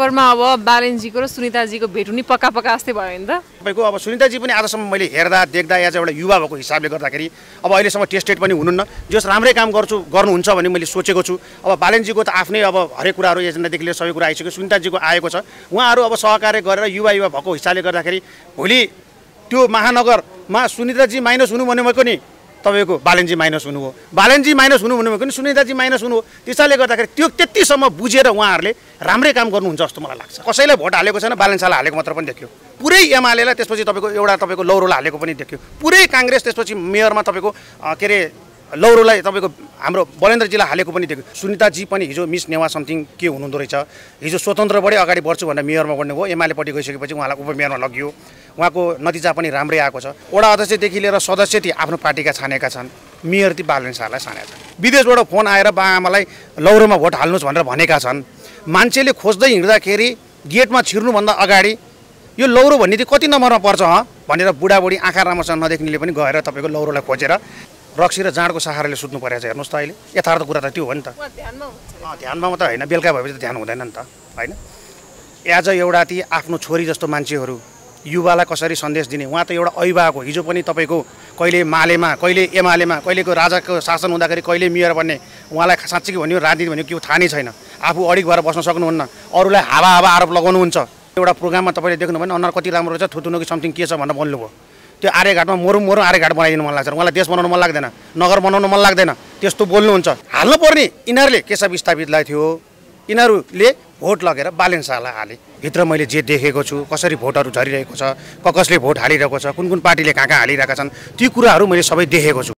नगरमा अब बालेनजीको र सुनिताजीको भेट हुने पक्का जस्तै भयो नि त। तपाईँको अब सुनिताजी पनि आजसम्म मैले हेर्दा देख्दा एज एउटा युवा भएको हिसाबले गर्दाखेरि अब अहिलेसम्म टेस्टेड पनि हुनुहुन्न, जस राम्रै काम गर्नुहुन्छ भन्ने मैले सोचेको छु। अब बालेनजीको त आफ्नै अब हरेक कुराहरू एजेन्डादेखि लिएर सबै कुरा आइसक्यो, सुनिताजीको आएको छ। उहाँहरू अब सहकार्य गरेर युवा भएको हिसाबले गर्दाखेरि भोलि त्यो महानगरमा सुनिताजी माइनस हुनु भनेको नि तपाईँको बालेनजी माइनस हुनु हो, बालेनजी माइनस हुनु भनेको नि सुनिताजी माइनस हुनु हो। त्यसैले गर्दाखेरि त्यो त्यतिसम्म बुझेर उहाँहरूले राम्रै काम गर्नुहुन्छ जस्तो मलाई लाग्छ। कसैलाई भोट हालेको छैन, बालेन शाहलाई हालेको मात्र पनि देखियो, पुरै एमालेलाई, त्यसपछि तपाईँको एउटा तपाईँको लौरोलाई हालेको पनि देखियो, पुरै काङ्ग्रेस, त्यसपछि मेयरमा तपाईँको के अरे लौरोलाई तपाईँको हाम्रो बलेन्द्रजीलाई हालेको पनि देखियो। सुनिताजी पनि हिजो मिस नेवा समथिङ के हुनुहुँदो रहेछ, हिजो स्वतन्त्रबाटै अगाडि बढ्छु भनेर मेयरमा बढ्नुभयो, एमालेपट्टि गइसकेपछि उहाँलाई उपमेयरमा लगियो, उहाँको नतिजा पनि राम्रै आएको छ। वडा अध्यक्षदेखि लिएर सदस्य ती आफ्नो पार्टीका छानेका छन्, मेयर ती बालेन शाहलाई छानेका छन्। विदेशबाट फोन आएर बाआमालाई लौरोमा भोट हाल्नुहोस् भनेर भनेका छन्। मान्छेले खोज्दै हिँड्दाखेरि गेटमा छिर्नुभन्दा अगाडि यो लौरो भन्ने चाहिँ कति नम्बरमा पर्छ भनेर बुढाबुढी आँखा राम्रोसँग नदेख्नेले पनि गएर तपाईँको लौरोलाई खोजेर रक्सी र जाँडको सहाराले सुत्नु परेको छ। हेर्नुहोस् त अहिले यथार्थ कुरा त त्यो हो नि त। ध्यानमा मात्र होइन, बेलुका भएपछि त ध्यान हुँदैन नि त, होइन। एज एउटा ती आफ्नो छोरी जस्तो मान्छेहरू युवालाई कसरी सन्देश दिने, उहाँ त एउटा अभिभावक हो। हिजो पनि तपाईँको कहिले मालेमा, कहिले एमालेमा, कहिलेको राजाको शासन हुँदाखेरि कहिले मेयर बन्ने, उहाँलाई साँच्चै भन्यो राजनीति भन्यो के थाहा नै छैन। आफू अडिक भएर बस्न सक्नुहुन्न, अरूलाई हावा आरोप लगाउनुहुन्छ। एउटा प्रोग्राममा तपाईँले देख्नु भने अनुहार कति राम्रो रहेछ, थुतुनु कि समथिङ के छ भनेर भन्नुभयो। त्यो आर्यघाटमा मोरु आर्यघाट बनाइदिनु मन लाग्छ, उहाँलाई देश बनाउनु मन लाग्दैन, नगर बनाउनु मन लाग्दैन, त्यस्तो बोल्नुहुन्छ। हाल्नु पर्ने यिनीहरूले केशव स्थापितलाई थियो, यिनीहरूले भोट लगेर बालेन शाहलाई हाले। भित्र मैले जे देखेको छु, कसरी भोटहरू झरिरहेको छ, कसले भोट हालिरहेको छ, कुन पार्टीले कहाँ हालिरहेका छन्, ती कुराहरू मैले सबै देखेको छु।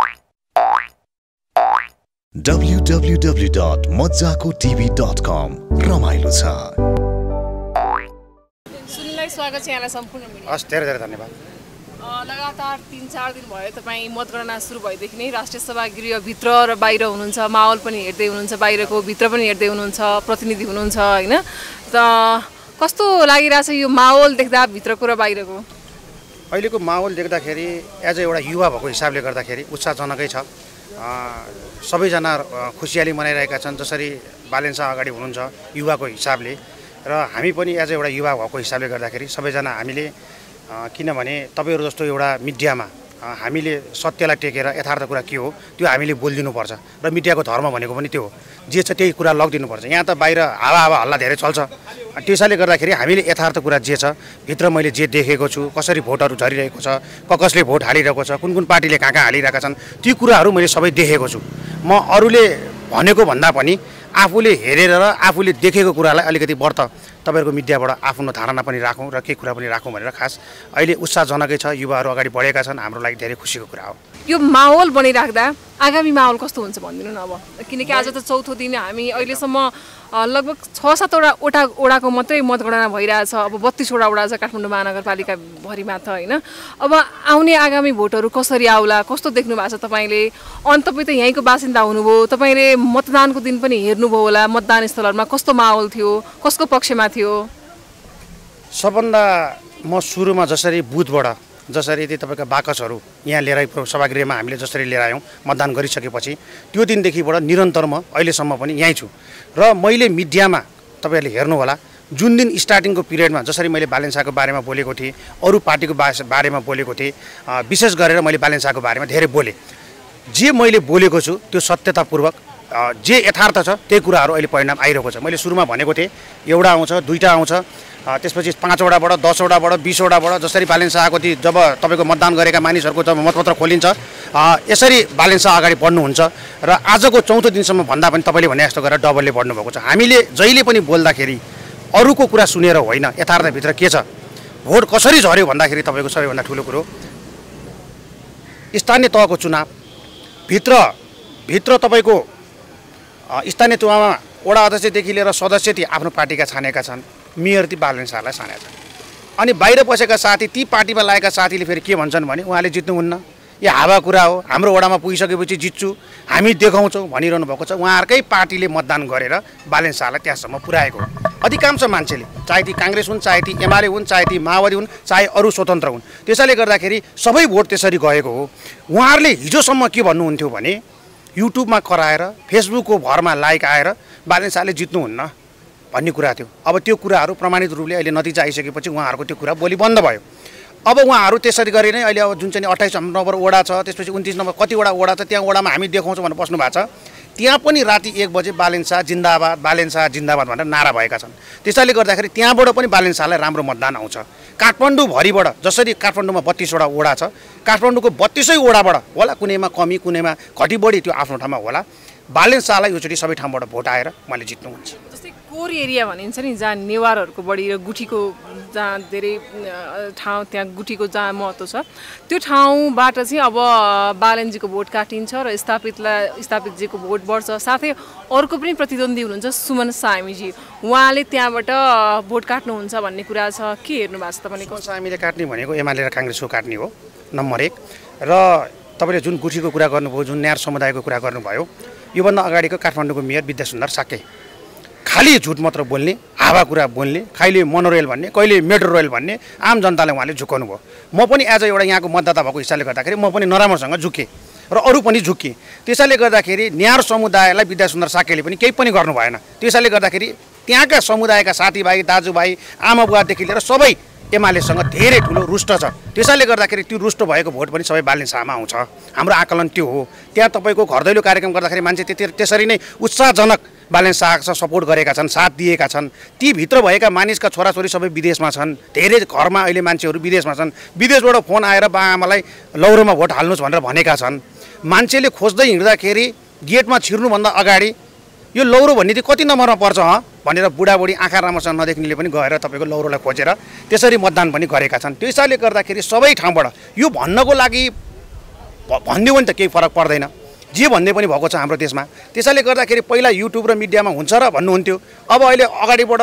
www.mazzakotv.com रमाइलो छ। सुनिलाई स्वागत छ यहाँलाई सम्पूर्ण मिडिया। हस्, धेरै धेरै धन्यवाद। लगातार 3-4 दिन भयो तपाईँ मतगणना सुरु भएदेखि नै राष्ट्रिय सभा गृहभित्र र बाहिर हुनुहुन्छ, माहौल पनि हेर्दै हुनुहुन्छ, बाहिरको भित्र पनि हेर्दै हुनुहुन्छ, प्रतिनिधि हुनुहुन्छ, होइन त कस्तो लागिरहेछ यो माहौल देख्दा, भित्रको र बाहिरको? अहिलेको माहौल देख्दाखेरि एज एउटा युवा भएको हिसाबले गर्दाखेरि उत्साहजनकै छ। सबैजना खुसियाली मनाइरहेका छन्, जसरी बालेन शाह अगाडि हुनुहुन्छ युवाको हिसाबले, र हामी पनि एज एउटा युवा भएको हिसाबले गर्दाखेरि सबैजना हामीले किनभने तपाईँहरू जस्तो एउटा मिडियामा हामीले सत्यलाई टेकेर यथार्थ कुरा के हो त्यो हामीले बोलिदिनुपर्छ, र मिडियाको धर्म भनेको पनि त्यो हो, जे छ त्यही कुरा लगिदिनुपर्छ। यहाँ त बाहिर हावा हल्ला धेरै चल्छ, त्यसैले गर्दाखेरि हामीले यथार्थ कुरा जे छ, भित्र मैले जे देखेको छु, कसरी भोटहरू झरिरहेको छ, कसले भोट हालिरहेको छ, कुन पार्टीले कहाँ हालिरहेका छन्, ती कुराहरू मैले सबै देखेको छु। म अरूले भनेको भन्दा पनि आफूले हेरेर र आफूले देखेको कुरालाई अलिकति व्रत तपाईँहरूको मिडियाबाट आफ्नो धारणा पनि राखौँ र केही कुरा पनि राखौँ भनेर खास अहिले उत्साहजनकै छ। युवाहरू अगाडि बढेका छन्, हाम्रो लागि धेरै खुसीको कुरा हो। यो माहौल बनिराख्दा आगामी माहौल कस्तो हुन्छ भनिदिनु न अब, किनकि आज त चौथो दिन, हामी अहिलेसम्म लगभग 6-7 वडाको मात्रै मतगणना भइरहेछ, अब 32वटा वडा छ काठमाडौँ महानगरपालिका भरिमा त, होइन। अब आउने आगामी भोटहरू कसरी आउला, कस्तो देख्नु भएको छ तपाईँले? अनि तपाईँ त यहीँको बासिन्दा हुनुभयो, तपाईँले मतदानको दिन पनि हेर्नुभयो होला, मतदान स्थलहरूमा कस्तो माहौल थियो, कसको पक्षमा थियो? सबभन्दा म सुरुमा जसरी बुथबाट जसरी तपाईँका बाकसहरू यहाँ लिएर सभागृहमा हामीले जसरी लिएर आयौँ मतदान गरिसकेपछि त्यो दिनदेखिबाट निरन्तर म अहिलेसम्म पनि यहीँ छु। र मैले मिडियामा तपाईँहरूले हेर्नु होला, जुन दिन स्टार्टिङको पिरियडमा जसरी मैले बालेन शाहको बारेमा बोलेको थिएँ, अरू पार्टीको बारेमा बोलेको थिएँ, विशेष गरेर मैले बालेन शाहको बारेमा धेरै बोलेँ। जे मैले बोलेको छु त्यो सत्यतापूर्वक जे यथार्थ छ त्यही कुराहरू अहिले परिणाम आइरहेको छ। मैले सुरुमा भनेको थिएँ एउटा आउँछ, दुईवटा आउँछ, त्यसपछि 5वटाबाट 10वटाबाट 20वटाबाट जसरी बालेन शाहको जब तपाईँको मतदान गरेका मानिसहरूको जब मतपत्र खोलिन्छ यसरी बालेन शाह अगाडि बढ्नुहुन्छ, र आजको चौथो दिनसम्म भन्दा पनि तपाईँले भने जस्तो गरेर डबलले बढ्नुभएको छ। हामीले जहिले पनि बोल्दाखेरि अरूको कुरा सुनेर होइन, यथार्थभित्र के छ, भोट कसरी झऱ्यो भन्दाखेरि तपाईँको सबैभन्दा ठुलो कुरो स्थानीय तहको चुनाव भित्र तपाईँको स्थानीय तहमा वडा अध्यक्षदेखि लिएर सदस्य ती आफ्नो पार्टीका छानेका छन्, मेयर ती बालेन शाहलाई छानेका छन्। अनि बाहिर बसेका साथी, ती पार्टीमा लागेका साथीले फेरि के भन्छन् भने उहाँले जित्नुहुन्न, यो हावा कुरा हो, हाम्रो वडामा पुगिसकेपछि जित्छु, हामी देखाउँछौँ भनिरहनु भएको छ। उहाँहरूकै पार्टीले मतदान गरेर बालेन शाहलाई त्यहाँसम्म पुर्याएको हो। अधिकांश मान्छेले, चाहे ती काङ्ग्रेस हुन्, चाहे ती एमाले हुन्, चाहे ती माओवादी हुन्, चाहे अरू स्वतन्त्र हुन्, त्यसैले गर्दाखेरि सबै भोट त्यसरी गएको हो। उहाँहरूले हिजोसम्म के भन्नुहुन्थ्यो भने युट्युबमा कराएर फेसबुकको भरमा लाइक आएर बालेन शाहले जित्नुहुन्न, भन्ने कुरा थियो। अब त्यो कुराहरू प्रमाणित रूपले अहिले नतिजा आइसकेपछि उहाँहरूको त्यो कुरा बोली बन्द भयो। अब उहाँहरू त्यसरी गरी नै अहिले अब जुन चाहिँ 28 नम्बर वडा छ, त्यसपछि 29 नम्बर कतिवटा वडा छ, त्यहाँ वडामा हामी देखाउँछौँ भनेर बस्नु भएको छ। त्यहाँ पनि राति 1 बजे बालेन शाह जिन्दाबाद, बालेन शाह जिन्दाबाद भनेर नारा भएका छन्। त्यसैले गर्दाखेरि त्यहाँबाट पनि बालेन शाहलाई राम्रो मतदान आउँछ। काठमाडौँभरिबाट जसरी काठमाडौँमा 32 वटा वडा छ, काठमाडौँको 32 वडाबाट होला कुनैमा कमी कुनैमा घटी बढी त्यो आफ्नो ठाउँमा होला, बालेन शाहलाई योचोटि सबै ठाउँबाट भोट आएर मैले जित्नुहुन्छ। जस्तै कोर एरिया भनिन्छ नि, जहाँ नेवारहरूको बढी र गुठीको जहाँ धेरै ठाउँ, त्यहाँ गुठीको जहाँ महत्त्व छ, त्यो ठाउँबाट चाहिँ अब बालेनजीको भोट काटिन्छ र स्थापितजीको भोट बढ्छ। साथै अर्को पनि प्रतिद्वन्दी हुनुहुन्छ सुमन सामीजी, उहाँले त्यहाँबाट भोट काट्नुहुन्छ भन्ने कुरा छ। के हेर्नु भएको छ तपाईँले? सामीले काट्ने भनेको एमाले र काङ्ग्रेसको काट्ने हो नम्बर 1। र तपाईँले जुन गुठीको कुरा गर्नुभयो, जुन न्यार समुदायको कुरा गर्नुभयो, योभन्दा अगाडिको काठमाडौँको मेयर विद्यासुन्दर साके खाली झुट मात्र बोल्ने, हावा कुरा बोल्ने, कहिले मोनोरेल भन्ने, कहिले मेट्रो रेल भन्ने, आम जनतालाई उहाँले झुकाउनु भयो। म पनि एज एउटा यहाँको मतदाता भएको हिसाबले गर्दाखेरि म पनि नराम्रोसँग झुकेँ र अरू पनि झुकेँ। त्यसैले गर्दाखेरि न्यार समुदायलाई विद्यासुन्दर साकेले पनि केही पनि गर्नु भएन। त्यसैले गर्दाखेरि त्यहाँका समुदायका साथीभाइ, दाजुभाइ, आमा बुवादेखि लिएर सबै एमालेसँग धेरै ठुलो रुष्ट छ। त्यसैले गर्दाखेरि त्यो रुष्ट भएको भोट पनि सबै बालेन शाहमा आउँछ। हाम्रो आकलन त्यो हो। त्यहाँ तपाईँको घर दैलो कार्यक्रम गर्दाखेरि मान्छे त्यसरी नै उत्साहजनक बालेन शाहसँग सपोर्ट गरेका छन्, साथ दिएका छन्। ती भित्र भएका मानिसका छोराछोरी सबै विदेशमा छन्, धेरै घरमा अहिले मान्छेहरू विदेशमा छन्। विदेशबाट फोन आएर बाआमालाई लौरोमा भोट हाल्नुहोस् भनेर भनेका छन्। मान्छेले खोज्दै हिँड्दाखेरि गेटमा छिर्नुभन्दा अगाडि यो लौरो भन्ने चाहिँ कति नम्बरमा पर्छ भनेर बुढाबुढी आँखा राम्रोसँग नदेख्नेले पनि गएर तपाईँको लौरोलाई खोजेर त्यसरी मतदान पनि गरेका छन्। त्यसैले गर्दाखेरि सबै ठाउँबाट यो भन्नको लागि भनिदियो भने त केही फरक पर्दैन, जे भन्ने पनि भएको छ हाम्रो देशमा। त्यसैले गर्दाखेरि पहिला युट्युब र मिडियामा हुन्छ र भन्नुहुन्थ्यो। अब अहिले अगाडिबाट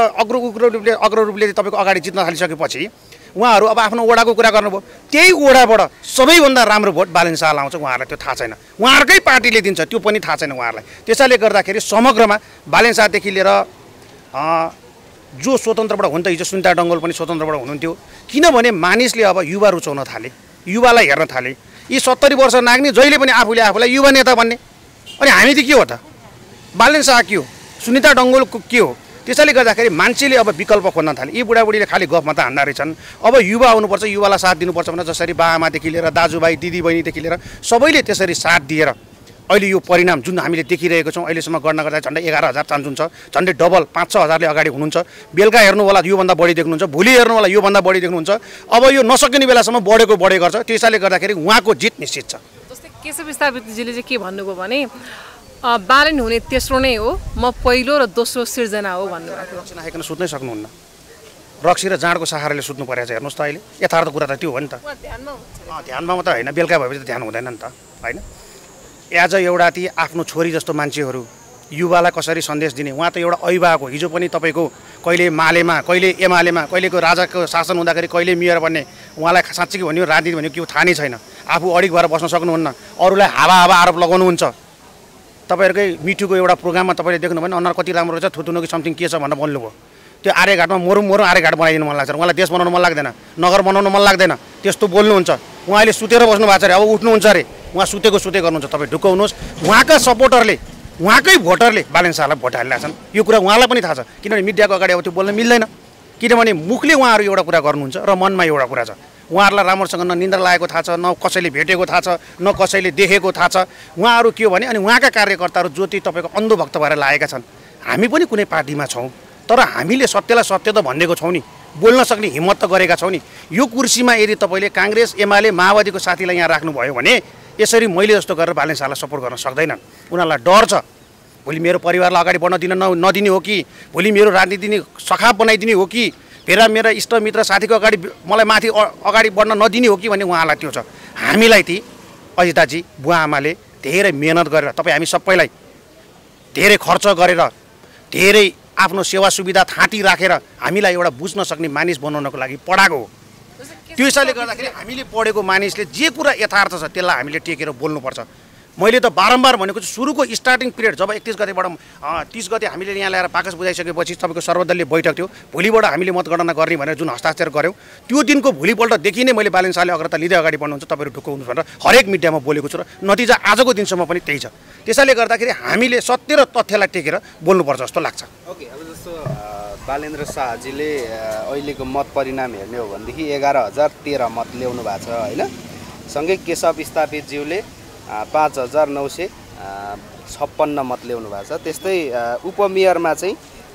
अग्र रूपले तपाईँको अगाडि जित्न थालिसकेपछि उहाँहरू अब आफ्नो वडाको कुरा गर्नुभयो। त्यही वडाबाट सबैभन्दा राम्रो भोट बालेन शाहलाई आउँछ। उहाँहरूलाई त्यो थाहा छैन, उहाँहरूकै पार्टीले दिन्छ त्यो पनि थाहा छैन उहाँहरूलाई। त्यसैले गर्दाखेरि समग्रमा बालेन शाहदेखि लिएर जो स्वतन्त्रबाट हुन त हिजो सुनिता डङ्गोल पनि स्वतन्त्रबाट हुनुहुन्थ्यो। किनभने मानिसले अब युवा रुचाउन थाले, युवालाई हेर्न थाले। यी 70 वर्ष नाग्ने जहिले पनि आफूले आफूलाई युवा नेता भन्ने, अनि हामी चाहिँ के हो त? बालेन शाह के हो? सुनिता डङ्गोल के हो? त्यसैले गर्दाखेरि मान्छेले अब विकल्प खोज्न थाले। यी बुढाबुढीले खालि गफ मात्र हान्दा रहेछन्। अब युवा आउनुपर्छ, युवालाई साथ दिनुपर्छ भनेर जसरी बाआमादेखि लिएर दाजुभाइ दिदीबहिनीदेखि लिएर सबैले त्यसरी साथ दिएर अहिले यो परिणाम जुन हामीले देखिरहेको छौँ, अहिलेसम्म गर्न गर्दा झन्डै 11,000 चान्स हुन्छ, झन्डै डबल 5-6 हजारले अगाडि हुनुहुन्छ। बेलुका हेर्नु होला योभन्दा बढी देख्नुहुन्छ, भोलि हेर्नु होला योभन्दा बढी देख्नुहुन्छ। अब यो नसकिने बेलासम्म बढेको गर्छ। त्यसैले गर्दाखेरि उहाँको जित निश्चित छ। जस्तै केशव स्थापितजीले चाहिँ के भन्नुभयो भने बालेन हुने तेस्रो नै हो, म पहिलो र दोस्रो सिर्जना हो भन्नुभएको। नखाइकन सुत्नै सक्नुहुन्न, रक्सी र जाँडको सहाराले सुत्नु परेको छ। हेर्नुहोस् त अहिले यथार्थ कुरा त त्यो हो नि त। ध्यानमा मात्र होइन, बेलुका भएपछि त ध्यान हुँदैन नि त, होइन? एज एउटा ती आफ्नो छोरी जस्तो मान्छेहरू युवालाई कसरी सन्देश दिने। उहाँ त एउटा अभिभावक हो। हिजो पनि तपाईँको कहिले मालेमा, कहिले एमालेमा, कहिलेको राजाको शासन हुँदाखेरि कहिले मेयर बन्ने। उहाँलाई साँच्चै भन्यो राजनीति भन्यो के थाहा नै छैन। आफू अडिक भएर बस्न सक्नुहुन्न, अरूलाई हावा आरोप लगाउनुहुन्छ। तपाईँहरूकै मिठुको एउटा प्रोग्राममा तपाईँले देख्नु भने अनुहार कति राम्रो रहेछ, थुतुनु कि समथिङ के छ भनेर भन्नुभयो। त्यो आर्यघाटमा मोरु आर्यघाट बनाइदिनु मन लाग्छ। उहाँलाई देश बनाउनु मन लाग्दैन, नगर बनाउनु मन लाग्दैन, त्यस्तो बोल्नुहुन्छ। उहाँले सुतेर बस्नु भएको छ अरे, अब उठ्नुहुन्छ अरे। उहाँ सुते गर्नुहुन्छ। तपाईँ ढुकाउनुहोस्। उहाँका सपोर्टरले, उहाँकै भोटरले बालेन शाहलाई भोट हालिरहेका छन्। यो कुरा उहाँलाई पनि थाहा छ, किनभने मिडियाको अगाडि अब त्यो बोल्न मिल्दैन। किनभने मुखले उहाँहरू एउटा कुरा गर्नुहुन्छ र मनमा एउटा कुरा छ। उहाँहरूलाई राम्रोसँग न निन्द्रा लागेको थाहा छ, न कसैले भेटेको थाहा छ, न कसैले देखेको थाहा छ। उहाँहरू के हो भने अनि उहाँका कार्यकर्ताहरू जो चाहिँ तपाईँको अन्धभक्त भएर लागेका छन्। हामी पनि कुनै पार्टीमा छौँ, तर हामीले सत्यलाई सत्य त भनिदिएको छौँ नि, बोल्न सक्ने हिम्मत त गरेका छौँ नि। यो कुर्सीमा यदि तपाईँले काङ्ग्रेस एमाले माओवादीको साथीलाई यहाँ राख्नुभयो भने यसरी मैले जस्तो गरेर बालेन शाहलाई सपोर्ट गर्न सक्दैनन्। उनीहरूलाई डर छ, भोलि मेरो परिवारलाई अगाडि बढ्न नदिने हो कि, भोलि मेरो राजनीति सखाप बनाइदिने हो कि, फेरि मेरा इष्टमित्र साथीको अगाडि मलाई माथि अगाडि बढ्न नदिने हो कि भन्ने उहाँलाई त्यो छ। हामीलाई ती अजिताजी बुवा आमाले धेरै मेहनत गरेर तपाईँ हामी सबैलाई धेरै खर्च गरेर धेरै आफ्नो सेवा सुविधा थाँती राखेर हामीलाई एउटा बुझ्न सक्ने मानिस बनाउनको लागि पढाएको हो। त्यसैले गर्दाखेरि हामीले पढेको मानिसले जे कुरा यथार्थ छ त्यसलाई हामीले टेकेर बोल्नुपर्छ। मैले त बारम्बार भनेको छु, सुरुको स्टार्टिङ पिरियड जब 31 गतेबाट 30 गते हामीले यहाँ ल्याएर बाकस बुझाइसकेपछि तपाईँको सर्वदलीय बैठक थियो, भोलिबाट हामीले मतगणना गर्ने भनेर जुन हस्ताक्षर गऱ्यौँ त्यो दिनको भोलिपल्टदेखि नै मैले बालेन शाहले अग्रता लिँदै अगाडि बढ्नुहुन्छ, तपाईँहरू ढुकाउनु भनेर हरेक मिडियामा बोलेको छु र नतिजा आजको दिनसम्म पनि त्यही छ। त्यसैले गर्दाखेरि हामीले सत्य र तथ्यलाई टेकेर बोल्नुपर्छ जस्तो लाग्छ। ओके, अब जस्तो बालेन्द्र शाहजीले अहिलेको मत परिणाम हेर्ने हो भनेदेखि 11,013 मत ल्याउनु भएको छ होइन। सँगै केशव स्थापितज्यूले 5,956 मत ल्याउनु भएको छ। त्यस्तै उपमेयरमा चाहिँ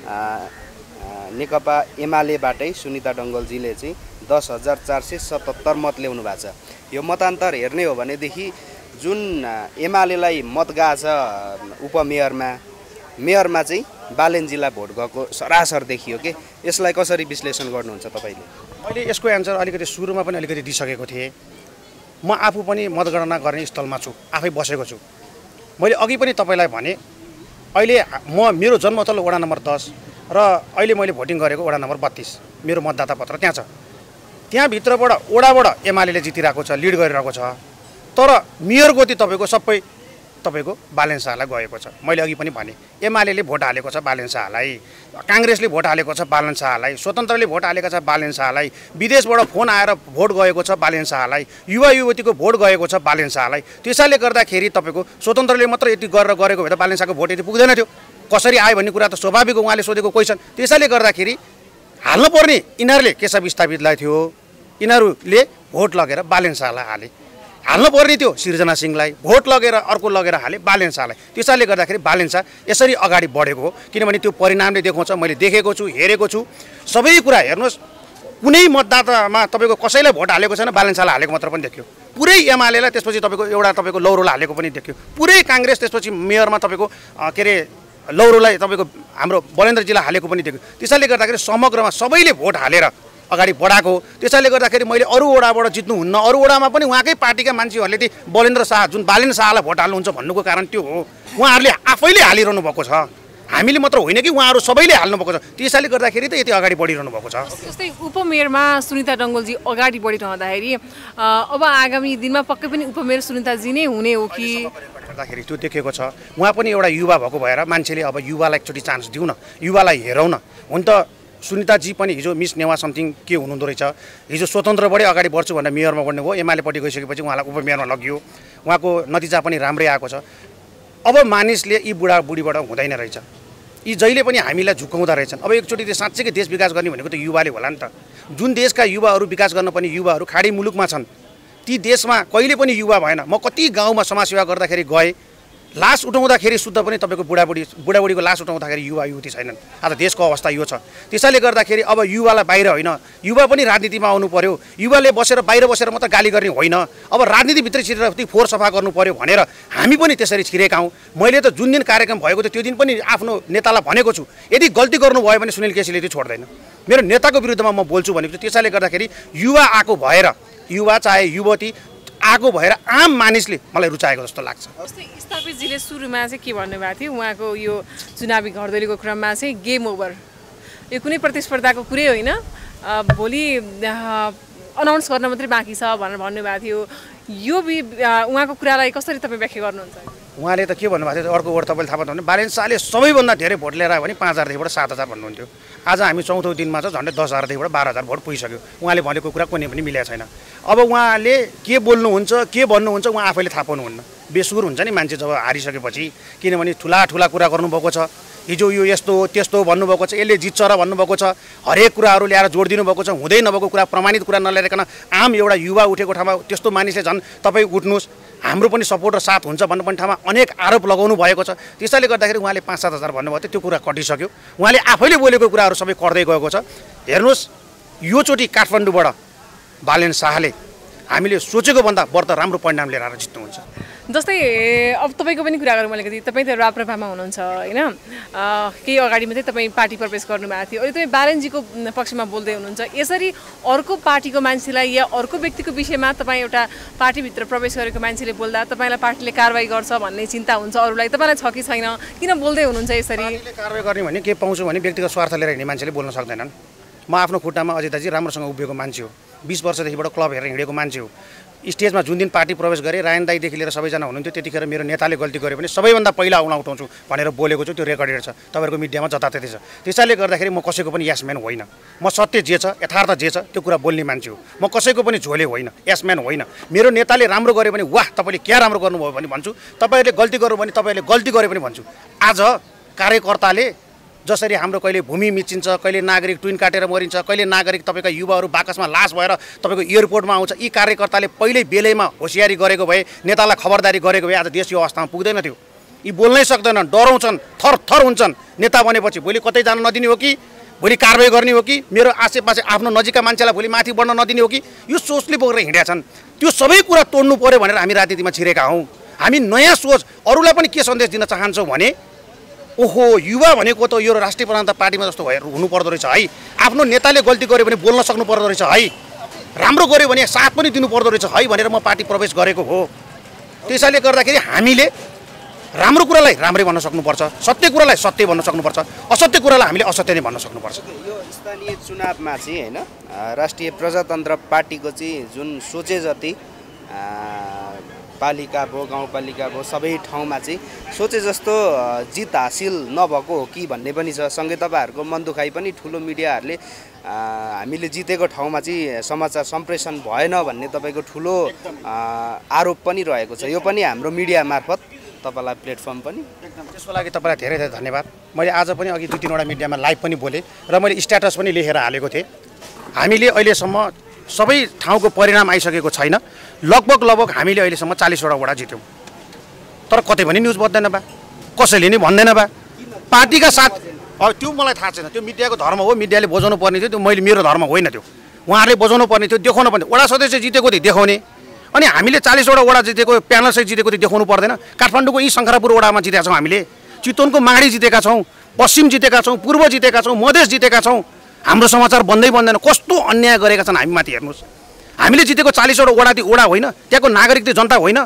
नेकपा एमालेबाटै सुनिता डङ्गोलजीले चाहिँ 10,477 मत ल्याउनु भएको छ। यो मतान्तर हेर्ने हो भनेदेखि जुन एमालेलाई मत गएको छ मेयरमा चाहिँ बालेनजीलाई भोट गएको सरासर देखियो के। यसलाई कसरी विश्लेषण गर्नुहुन्छ तपाईँले? मैले यसको एन्सर अलिकति सुरुमा पनि अलिकति दिइसकेको थिएँ। म आफू पनि मतगणना गर्ने स्थलमा छु, आफै बसेको छु। मैले अघि पनि तपाईँलाई भने अहिले मेरो जन्मथलो वडा नम्बर 10 र अहिले मैले भोटिङ गरेको वडा नम्बर 32 मेरो मतदाता पत्र त्यहाँ छ। त्यहाँभित्रबाट वडाबाट एमाले जितिरहेको छ, लिड गरिरहेको छ। तर मेयर गति तपाईँको सबै तपाईँको बालेन शाहलाई गएको छ। मैले अघि पनि भने एमाले भोट हालेको छ बालेन शाहलाई, काङ्ग्रेसले भोट हालेको छ बालेन शाहलाई, स्वतन्त्रले भोट हालेको छ बालेन शाहलाई, विदेशबाट फोन आएर भोट गएको छ बालेन शाहलाई, युवा युवतीको भोट गएको छ बालेन शाहलाई। त्यसैले गर्दाखेरि तपाईँको स्वतन्त्रले मात्र यति गरेर गरेको भए त बालेन शाहको भोट यति पुग्दैन थियो। कसरी आयो भन्ने कुरा त स्वाभाविक हो, उहाँले सोधेको क्वेसन। त्यसैले गर्दाखेरि हाल्नुपर्ने यिनीहरूले केशव स्थापितलाई थियो, यिनीहरूले भोट लगेर बालेन शाहलाई हाले। हाल्नुपर्ने थियो सिर्जना सिंहलाई, भोट लगेर अर्को लगेर हाले बालेन शाहलाई। त्यसैले गर्दाखेरि बालेन शाह यसरी अगाडि बढेको हो। किनभने त्यो परिणामले देखाउँछ, मैले देखेको छु, हेरेको छु सबै कुरा। हेर्नुहोस्, कुनै मतदातामा तपाईँको कसैलाई भोट हालेको छैन, बालेन शाहलाई हालेको मात्र पनि देखियो। पुरै एमालेलाई, त्यसपछि तपाईँको एउटा तपाईँको लौरोलाई हालेको पनि देखियो। पुरै काङ्ग्रेस, त्यसपछि मेयरमा तपाईँको के अरे लौरोलाई तपाईँको हाम्रो बलेन्द्रजीलाई हालेको पनि देखियो। त्यसैले गर्दाखेरि समग्रमा सबैले भोट हालेर अगाडि बढाएको। त्यसैले गर्दाखेरि मैले अरू वडाबाट जित्नुहुन्न, अरू वडामा पनि उहाँकै पार्टीका मान्छेहरूले चाहिँ बलेन्द्र शाह जुन बालेन शाहलाई भोट हाल्नुहुन्छ भन्नुको कारण त्यो हो। उहाँहरूले आफैले हालिरहनु भएको छ, हामीले मात्र होइन कि उहाँहरू सबैले हाल्नु भएको छ। त्यसैले गर्दाखेरि त यति अगाडि बढिरहनु भएको छ। जस्तै उपमेयरमा सुनिता डङ्गोलजी अगाडि बढिरहँदाखेरि अब आगामी दिनमा पक्कै पनि उपमेयर सुनिताजी नै हुने हो कि गर्दाखेरि त्यो देखेको छ। उहाँ पनि एउटा युवा भएको भएर मान्छेले अब युवालाई एकचोटि चान्स दिउँ न, युवालाई हेरौँ न। हुन त सुनिताजी पनि हिजो मिस नेवा समथिङ के हुनुहुँदो रहेछ, हिजो स्वतन्त्रबाटै अगाडि बढ्छु भनेर मेयरमा बढ्नुभयो, एमालेपट्टि गइसकेपछि उहाँलाई उपमेयरमा लगियो, उहाँको नतिजा पनि राम्रै आएको छ। अब मानिसले यी बुढाबुढीबाट हुँदैन रहेछ, यी जहिले पनि हामीलाई झुकाउँदा रहेछन्। अब एकचोटि त्यो साँच्चैकै देश विकास गर्ने भनेको त युवाले होला नि त। जुन देशका युवाहरू विकास गर्न पनि युवाहरू खाडी मुलुकमा छन्, ती देशमा कहिले पनि युवा भएन। म कति गाउँमा समाजसेवा गर्दाखेरि गएँ, लास उठाउँदाखेरि शुद्ध पनि तपाईँको बुढाबुढीको लास उठाउँदाखेरि युवा युवती छैनन्। आज देशको अवस्था यो छ। त्यसैले गर्दाखेरि अब युवालाई बाहिर होइन, युवा पनि राजनीतिमा आउनु पर्यो। युवाले बाहिर बसेर मात्र गाली गर्ने होइन, अब राजनीतिभित्र छिरेर फोहोर सफा गर्नु पर्यो भनेर हामी पनि त्यसरी छिरेका हौँ। मैले त जुन दिन कार्यक्रम भएको थियो त्यो दिन पनि आफ्नो नेतालाई भनेको छु, यदि गल्ती गर्नुभयो भने सुनिल केसीले त्यो छोड्दैन, मेरो नेताको विरुद्धमा म बोल्छु भनेको छु। त्यसैले गर्दाखेरि युवा आएको भएर, युवा चाहे युवती आएको भएर आम मानिसले मलाई रुचाएको जस्तो लाग्छ। जस्तै स्थापितजीले सुरुमा चाहिँ के भन्नुभएको थियो, उहाँको यो चुनावी घरधुरीको क्रममा चाहिँ गेम ओभर, यो कुनै प्रतिस्पर्धाको कुरै होइन, भोलि अनाउन्स गर्न मात्रै बाँकी छ भनेर भन्नुभएको थियो। यो उहाँको कुरालाई कसरी तपाईँ व्याख्या गर्नुहुन्छ? उहाँले त के भन्नुभएको थियो, अर्को वर्ड तपाईँले थाहा पाउनु भने बालेन शाहले सबैभन्दा धेरै भोट लिएर आयो भने 5,000देखिबाट 7,000 भन्नुहुन्थ्यो। आज हामी 4औं दिनमा छ झन्डै 10,000देखिबाट 12,000 भोट पुगिसक्यो। उहाँले भनेको कुरा कुनै पनि मिलेको छैन। अब उहाँले के बोल्नुहुन्छ, के भन्नुहुन्छ उहाँ आफैले थाहा पाउनुहुन्न। बेसुर हुन्छ नि मान्छे जब हारिसकेपछि, किनभने ठुला कुरा गर्नुभएको छ। हिजो यो यस्तो त्यस्तो भन्नुभएको छ, यसले जित्छ र भन्नुभएको छ, हरेक कुराहरू ल्याएर जोडिदिनु भएको छ। हुँदै नभएको कुरा, प्रमाणित कुरा नल्याइकन आम एउटा युवा उठेको ठाउँमा त्यस्तो मानिसले झन् तपाईँ उठ्नुहोस्, हाम्रो पनि सपोर्ट र साथ हुन्छ भन्नुपर्ने ठाउँमा अनेक आरोप लगाउनु भएको छ। त्यसैले गर्दाखेरि उहाँले 5-7 हजार भन्नुभयो थियो, त्यो कुरा कटिसक्यो। उहाँले आफैले बोलेको कुराहरू सबै कर्दै गएको छ। हेर्नुहोस्, योचोटि काठमाडौँबाट बालेन शाहले हामीले सोचेको भन्दा बढ्ता राम्रो परिणाम लिएर आएर जित्नुहुन्छ। जस्तै अब तपाईँको पनि कुरा गरौँ अलिकति, तपाईँ त राप्रपामा हुनुहुन्छ होइन, केही अगाडि मात्रै तपाईँ पार्टी प्रवेश गर्नुभएको थियो, अहिले तपाईँ बालेनजीको पक्षमा बोल्दै हुनुहुन्छ। यसरी अर्को पार्टीको मान्छेलाई या अर्को व्यक्तिको विषयमा तपाईँ एउटा पार्टीभित्र प्रवेश गरेको मान्छेले बोल्दा तपाईँलाई पार्टीले कारवाही गर्छ भन्ने चिन्ता हुन्छ अरूलाई, तपाईँलाई छ कि छैन? किन बोल्दै हुनुहुन्छ यसरी? कारवाही गर्ने भने के पाउँछु भने व्यक्तिगत स्वार्थ लिएर हिँड्ने मान्छेले बोल्न सक्दैनन्। म आफ्नो खुट्टामा अजय दाजी राम्रोसँग उभिएको मान्छे हो, 20 वर्षदेखिबाट क्लब हेरेर हिँडेको मान्छे हो। स्टेजमा जुन दिन पार्टी प्रवेश गरेँ, रायन दाईदेखि लिएर सबैजना हुनुहुन्थ्यो, त्यतिखेर मेरो नेताले गल्ती गर्यो भने सबैभन्दा पहिला औँला उठाउँछु भनेर बोलेको छु। त्यो रेकर्डेड छ, तपाईँहरूको मिडियामा जताततै छ। त्यसैले गर्दाखेरि म कसैको पनि यस म्यान होइन। म सत्य जे छ, यथार्थ जे छ त्यो कुरा बोल्ने मान्छे हो। म कसैको पनि झोले होइन, यस म्यान होइन। मेरो नेताले राम्रो गर्यो भने वाह तपाईँले क्या राम्रो गर्नुभयो भने भन्छु, तपाईँहरूले गल्ती गर्नु भने तपाईँहरूले गल्ती गर्यो भने भन्छु। आज कार्यकर्ताले जसरी हाम्रो कहिले भूमि मिचिन्छ, कहिले नागरिक ट्विन काटेर मरिन्छ, कहिले नागरिक तपाईँको युवाहरू बाकसमा लास भएर तपाईँको एयरपोर्टमा आउँछ, यी कार्यकर्ताले पहिल्यै बेलैमा होसियारी गरेको भए, नेतालाई खबरदारी गरेको भए आज देश यो अवस्थामा पुग्दैन थियो। यी बोल्नै सक्दैनन्, डराउँछन्, थर हुन्छन्। नेता बनेपछि भोलि कतै जान नदिने हो कि, भोलि कारबाही गर्ने हो कि, मेरो आसेपासे आफ्नो नजिकका मान्छेलाई भोलि माथि बढ्न नदिने हो कि, यो सोचले बोकेर हिँडेका छन्। त्यो सबै कुरा तोड्नु पर्यो भनेर हामी राजनीतिमा छिरेका हौँ। हामी नयाँ सोच अरूलाई पनि के सन्देश दिन चाहन्छौँ भने ओहो युवा भनेको त यो राष्ट्रिय प्रधानता पार्टीमा जस्तो भएर हुनुपर्दो रहेछ है। आफ्नो नेताले गल्ती गर्यो भने बोल्न सक्नु पर्दो रहेछ है, राम्रो गर्यो भने साथ पनि दिनुपर्दो रहेछ है भनेर म पार्टी प्रवेश गरेको हो। त्यसैले गर्दाखेरि हामीले राम्रो कुरालाई राम्रै भन्न सक्नुपर्छ, सत्य कुरालाई सत्य भन्न सक्नुपर्छ, असत्य कुरालाई हामीले असत्य नै भन्न सक्नुपर्छ। यो स्थानीय चुनावमा चाहिँ होइन राष्ट्रिय प्रजातन्त्र पार्टीको चाहिँ जुन सोचे जति पालिका भयो गाउँपालिका भयो सबै ठाउँमा चाहिँ सोचे जस्तो जित हासिल नभएको हो कि भन्ने पनि छ। सँगै तपाईँहरूको मनदुखाइ पनि ठुलो मिडियाहरूले हामीले जितेको ठाउँमा चाहिँ समाचार सम्प्रेषण भएन भन्ने तपाईँको ठुलो आरोप पनि रहेको छ। यो पनि हाम्रो मिडिया मार्फत तपाईँलाई प्लेटफर्म पनि त्यसको लागि तपाईँलाई धेरै धेरै धन्यवाद। मैले आज पनि अघि 2-3 वटा मिडियामा लाइभ पनि बोलेँ र मैले स्ट्याटस पनि लेखेर हालेको थिएँ। हामीले अहिलेसम्म सबै ठाउँको परिणाम आइसकेको छैन। लगभग हामीले अहिलेसम्म 40 वटा वडा जित्यौँ, तर कतै पनि न्युज बज्दैन बा, कसैले नि भन्दैन बा पार्टीका साथ। अब त्यो मलाई थाहा छैन, त्यो मिडियाको धर्म हो, मिडियाले बजाउनु पर्ने थियो, त्यो मैले मेरो धर्म होइन, त्यो उहाँहरूले बजाउनु पर्ने थियो, देखाउनु पर्ने। वडा सदस्य जितेको थियो देखाउने, अनि हामीले 40 वटा वडा जितेको प्यानलसहित जितेको थियो देखाउनु पर्दैन। काठमाडौँको यी शङ्खरापुर वडामा जितेका छौँ हामीले, चितवनको माडी जितेका छौँ, पश्चिम जितेका छौँ, पूर्व जितेका छौँ, मधेस जितेका छौँ। हाम्रो समाचार बन्दैन। कस्तो अन्याय गरेका छन् हामी माथि हेर्नुहोस्। हामीले जितेको 40 वटा वडा होइन, त्यहाँको नागरिक त्यो जनता होइन।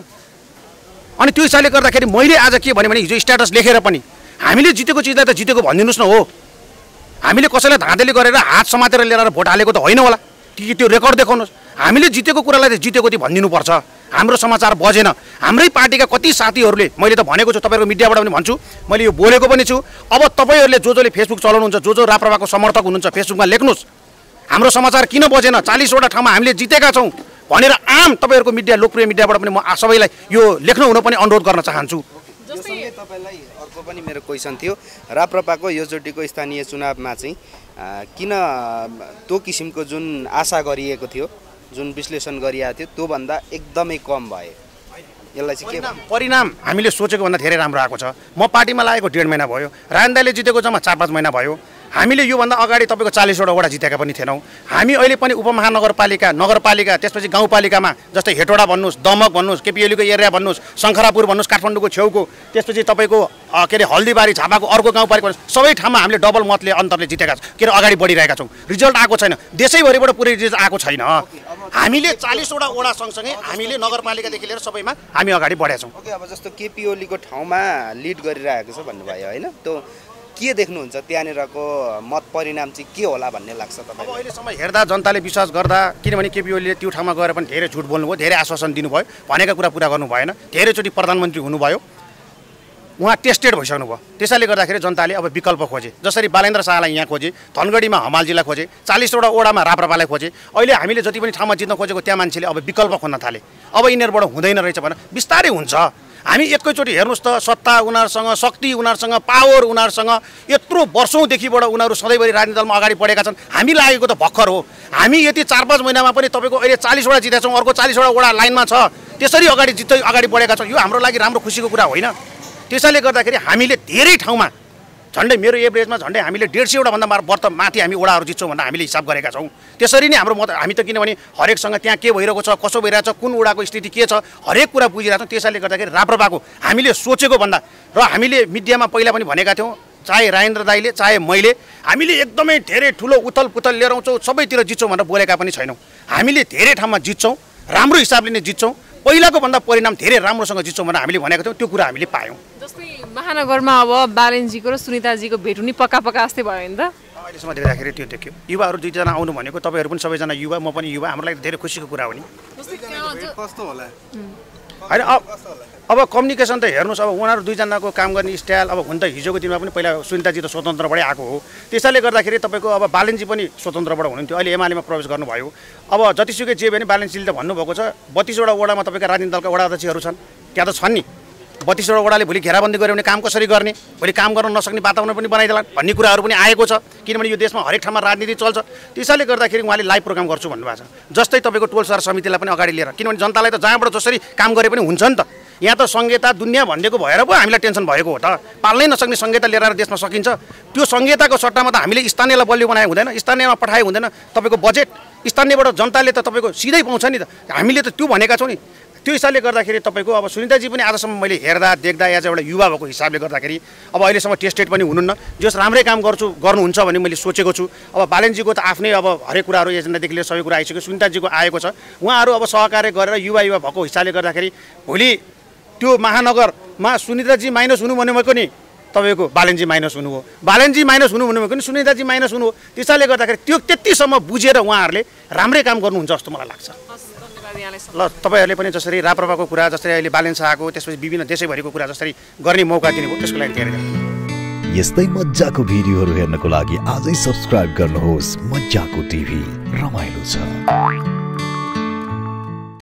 अनि त्यो हिसाबले गर्दाखेरि मैले आज के भने हिजो स्ट्याटस लेखेर पनि हामीले जितेको चिजलाई त जितेको भनिदिनुहोस् न हो। हामीले कसैलाई धाँधली गरेर हात समातेर लिएर भोट हालेको त होइन होला, त्यो रेकर्ड देखाउनुहोस्। हामीले जितेको कुरालाई त जितेको त्यो भनिदिनुपर्छ। हाम्रो समाचार बजेन। हाम्रै पार्टीका कति साथीहरूले, मैले त भनेको छु तपाईँहरूको मिडियाबाट पनि भन्छु, मैले यो बोलेको पनि छु। अब तपाईँहरूले जसले फेसबुक चलाउनुहुन्छ, जो राप्रपाको समर्थक हुनुहुन्छ, फेसबुकमा लेख्नुहोस् हाम्रो समाचार किन बजेन, 40 वटा ठाउँमा हामीले जितेका छौँ भनेर आम तपाईँहरूको मिडिया, लोकप्रिय मिडियाबाट पनि म सबैलाई यो लेख्न हुन पनि अनुरोध गर्न चाहन्छु। तपाईँलाई अर्को पनि मेरो क्वेसन थियो, राप्रपाको योचोटिको स्थानीय चुनावमा चाहिँ किन त्यो किसिमको जुन आशा गरिएको थियो, जुन विश्लेषण गरिएको थियो त्योभन्दा एकदमै कम भयो, यसलाई चाहिँ के परिणाम हामीले सोचेको भन्दा धेरै राम्रो आएको छ। म पार्टीमा लागेको 1.5 महिना भयो, रायन दाइले जितेको जम्मा 4-5 महिना भयो। हामीले योभन्दा अगाडि तपाईँको 40 वटा वडा जितेका पनि थिएनौँ। हामी अहिले पनि उपमहानगरपालिका, नगरपालिका, त्यसपछि गाउँपालिकामा जस्तै हेटोडा भन्नुहोस्, दमक भन्नुहोस्, केपिओलीको एरिया भन्नुहोस्, शङ्खरापुर भन्नुहोस्, काठमाडौँको छेउको, त्यसपछि तपाईँको के अरे हल्दीबारी झापाको अर्को गाउँपालिका भन्नुहोस्, सबै ठाउँमा हामीले डबल मतले अन्तरले जितेका छौँ। के अरे अगाडि बढिरहेका छौँ। रिजल्ट आएको छैन, देशैभरिबाट पुरै रिजल्ट आएको छैन। हामीले 40 वटा वडा सँगसँगै हामीले नगरपालिकादेखि लिएर सबैमा हामी अगाडि बढेका छौँ। ओके, अब जस्तो केपिओलीको ठाउँमा लिड गरिरहेको छ भन्नुभयो होइन, त्यो के देख्नुहुन्छ त्यहाँनिरको मत परिणाम चाहिँ के होला भन्ने लाग्छ तपाईँलाई? अब अहिलेसम्म हेर्दा जनताले विश्वास गर्दा, किनभने केपिओलीले त्यो ठाउँमा गएर पनि धेरै झुट बोल्नुभयो, धेरै आश्वासन दिनुभयो, भनेका कुरा पुरा गर्नु भएन, धेरैचोटि प्रधानमन्त्री हुनुभयो, उहाँ टेस्टेड भइसक्नु भयो। त्यसैले गर्दाखेरि जनताले अब विकल्प खोजे। जसरी बालेन्द्र शाहलाई यहाँ खोजे, धनगढीमा हमालजीलाई खोजे, 40 वटा वडामा राप्रपालाई खोजे। अहिले हामीले जति पनि ठाउँमा जित्न खोजेको त्यहाँ मान्छेले अब विकल्प खोज्न थाले। अब यिनीहरूबाट हुँदैन रहेछ भने बिस्तारै हुन्छ। हामी एकैचोटि हेर्नुहोस् त, सत्ता उनीहरूसँग, शक्ति उनीहरूसँग, पावर उनीहरूसँग, यत्रो वर्षौँदेखिबाट उनीहरू सधैँभरि राजनीति दलमा अगाडि बढेका छन्। हामी लागेको त भर्खर हो। हामी यति 4-5 महिनामा पनि तपाईँको अहिले 40 वटा जितेका छौँ, अर्को 40 वटा वडा लाइनमा छ, त्यसरी अगाडि बढेका छौँ। यो हाम्रो लागि राम्रो खुसीको कुरा होइन। त्यसैले गर्दाखेरि हामीले धेरै ठाउँमा झन्डै मेरो एभरेजमा झन्डै हामीले 150 वटा भन्दा माथि हामी वडाहरू जित्छौँ भनेर हामीले हिसाब गरेका छौँ। त्यसरी नै हाम्रो मत, हामी त किनभने हरेकसँग त्यहाँ के भइरहेको छ, कसो भइरहेको छ, कुन वडाको स्थिति के छ, हरेक कुरा बुझिरहेको छौँ। त्यसैले गर्दाखेरि राप्रपाको हामीले सोचेको भन्दा, र हामीले मिडियामा पहिला पनि भनेका थियौँ, चाहे राजेन्द्र दाईले चाहे मैले, हामीले एकदमै धेरै ठुलो उथल पुथल लिएर आउँछौँ, सबैतिर जित्छौँ भनेर बोलेका पनि छैनौँ। हामीले धेरै ठाउँमा जित्छौँ, राम्रो हिसाबले नै जित्छौँ, पहिलाको भन्दा परिणाम धेरै राम्रोसँग जित्छौँ भनेर हामीले भनेको थियौँ। त्यो कुरा हामीले पायौँ। जस्तै महानगरमा अब बालेनजीको र सुनिताजीको भेट हुने पक्का जस्तै भयो नि त? अहिलेसम्म देख्दाखेरि त्यो देख्यो। युवाहरू 2जना आउनु भनेको, तपाईँहरू पनि सबैजना युवा, म पनि युवा, हाम्रो लागि धेरै खुसीको कुरा हो नि। कस्तो होला होइन अब कम्युनिकेसन त हेर्नुहोस्, अब उनीहरू 2जनाको काम गर्ने स्टाइल, अब हुन त हिजोको दिनमा पनि पहिला सुनिताजी त स्वतन्त्रबाटै आएको हो। त्यसैले गर्दाखेरि तपाईँको अब बालेनजी पनि स्वतन्त्रबाट हुनुहुन्थ्यो, अहिले एमालेमा प्रवेश गर्नुभयो। अब जतिसुकै जे भने बालेनजीले त भन्नुभएको छ 32 वटा वडामा तपाईँका राजनीतिक दलका वडा अध्यक्षहरू छन्, त्यहाँ त छन् नि। 32वटा वडाले भोलि घेराबन्दी गर्यो भने काम कसरी गर्ने, भोलि काम गर्न नसक्ने वातावरण पनि बनाइदेला भन्ने कुराहरू पनि आएको छ। किनभने यो देशमा हरेक ठाउँमा राजनीति चल्छ। त्यसैले गर्दाखेरि उहाँले लाइभ प्रोग्राम गर्छु भन्नुभएको छ। जस्तै तपाईँको टोल सुधार समितिलाई पनि अगाडि लिएर, किनभने जनतालाई त जहाँबाट जसरी काम गरे पनि हुन्छ नि त। यहाँ त संहिता दुनियाँ भनिदिएको भएर पो हामीलाई टेन्सन भएको हो त। पाल्नै नसक्ने संहिता लिएर आएर देशमा सकिन्छ। त्यो संहिताको सट्टामा त हामीले स्थानीयलाई बलियो बनाए हुँदैन, स्थानीयमा पठाए हुँदैन। तपाईँको बजेट स्थानीयबाट जनताले त तपाईँको सिधै पाउँछ नि त। हामीले त त्यो भनेका छौँ नि। त्यो हिसाबले गर्दाखेरि तपाईँको अब सुनिताजी पनि आजसम्म मैले हेर्दा देख्दा या चाहिँ एउटा युवा भएको हिसाबले गर्दाखेरि अब अहिलेसम्म टेस्टेड पनि हुनुहुन्न। जस राम्रै काम गर्नुहुन्छ भने मैले सोचेको छु। अब बालेनजीको त आफ्नै अब हरेक कुराहरू एजेन्डादेखि लिएर सबै कुरा आइसक्यो। सुनिताजीको आएको छ। उहाँहरू अब सहकार्य गरेर युवा भएको हिसाबले गर्दाखेरि भोलि त्यो महानगरमा सुनिताजी माइनस हुनु भनेको नि तपाईँको बालेनजी माइनस हुनु हो, बालेनजी माइनस हुनु भनेको नि सुनिताजी माइनस हुनु हो। त्यसैले गर्दाखेरि त्यो त्यतिसम्म बुझेर उहाँहरूले राम्रै काम गर्नुहुन्छ जस्तो मलाई लाग्छ। ल तपाईँहरूले पनि जसरी राप्रपाको कुरा, जसरी अहिले बालेन शाहको, त्यसपछि विभिन्न देशैभरिको कुरा जसरी गर्ने मौका दिनुभयो त्यसको लागि धेरै धेरै। यस्तै मज्जाको भिडियोहरू हेर्नको लागि आजै सब्स्क्राइब गर्नुहोस् मज्जाको टिभी, रमाइलो छ।